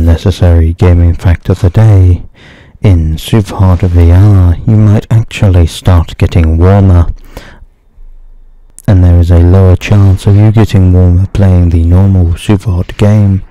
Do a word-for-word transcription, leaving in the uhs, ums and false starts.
unnecessary gaming fact of the day. In Superhard V R, you might actually start getting warmer, and there is a lower chance of you getting warmer playing the normal Superhard game